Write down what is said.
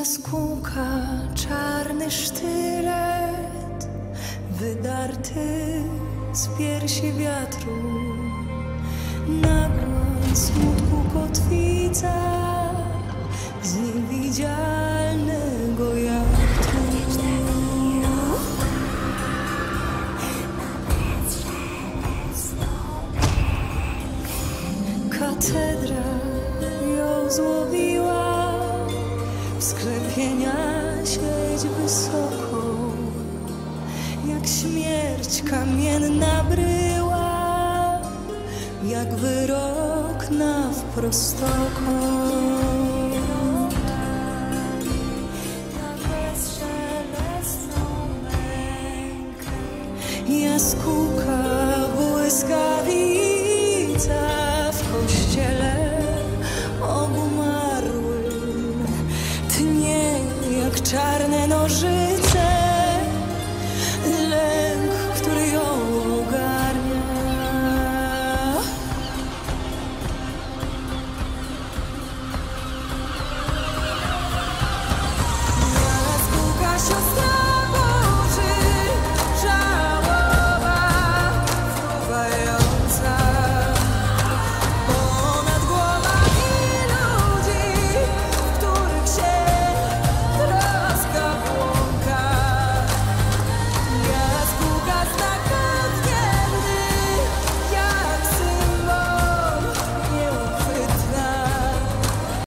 Jaskółka, czarny sztylet, wydarty z piersi wiatru. Nagła smutku kotwica z niewidzialnego jachtu. Katedra ją złowiła, w sklepienia sieć wysoką, jak śmierć kamienna bryła, jak wyrok na wprostokąt. Jaskółka, błyskawica,